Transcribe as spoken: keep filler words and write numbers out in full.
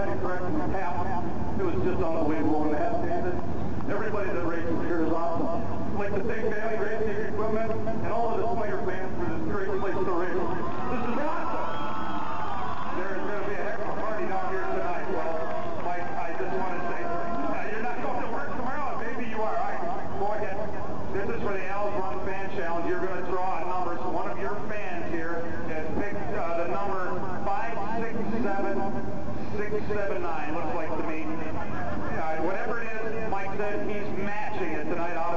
stand correct and tap. It was just unbelievable. And that, everybody that races here is awesome. Like the Big Valley Racing Equipment and all of the Slinger fans for this great place to race. This is awesome. There is going to be a heck of a party down here tonight. Well, Mike, I just want to say, uh, you're not going to work tomorrow. Maybe you are. All right, go ahead. This is for the Al's Run Fan Challenge. You're going to draw a number. So one of your fans here has picked uh, the number five six seven six seven nine. Looks like to me. Yeah, whatever it is, Mike said he's matching it tonight.